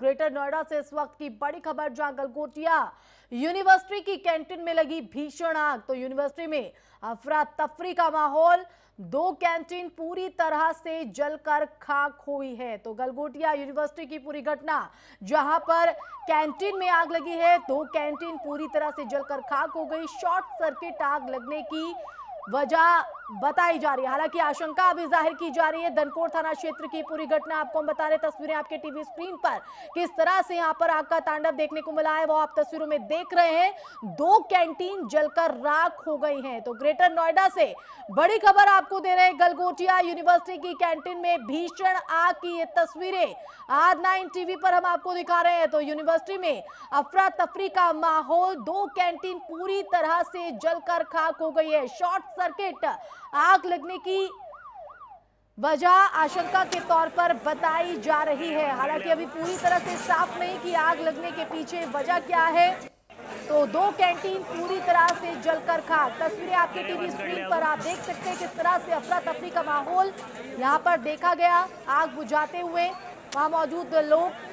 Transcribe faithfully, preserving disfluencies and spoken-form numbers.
Greater Noida से इस वक्त की बड़ी खबर, जहां गलगोटिया यूनिवर्सिटी की कैंटीन में लगी भीषण आग। तो यूनिवर्सिटी में अफरा तफरी का माहौल, दो कैंटीन पूरी तरह से जलकर खाक हुई है। तो गलगोटिया यूनिवर्सिटी की पूरी घटना, जहां पर कैंटीन में आग लगी है, दो कैंटीन पूरी तरह से जलकर खाक हो गई। शॉर्ट सर्किट आग लगने की वजह बताई जा रही है, हालांकि आशंका अभी जाहिर की जा रही है। धनकोर थाना क्षेत्र की पूरी घटना आपको हम बता रहे, तस्वीरें आपके टीवी स्क्रीन पर किस तरह से यहां पर आग का तांडव देखने को मिला है वो आप तस्वीरों में देख रहे हैं। दो कैंटीन जलकर राख हो गई हैं। तो ग्रेटर नोएडा से बड़ी खबर आपको दे रहे हैं, गलगोटिया यूनिवर्सिटी की कैंटीन में भीषण आग की ये तस्वीरें आज नाइन टीवी पर हम आपको दिखा रहे हैं। तो यूनिवर्सिटी में अफरा तफरी का माहौल, दो कैंटीन पूरी तरह से जलकर खाक हो गई है। शॉर्ट सर्किट आग लगने की वजह आशंका के तौर पर बताई जा रही है, हालांकि अभी पूरी तरह से साफ नहीं कि आग लगने के पीछे वजह क्या है। तो दो कैंटीन पूरी तरह से जलकर खाक। तस्वीरें आपके टीवी स्क्रीन पर आप देख सकते हैं किस तरह से अफरा तफरी का माहौल यहां पर देखा गया। आग बुझाते हुए वहां मौजूद लोग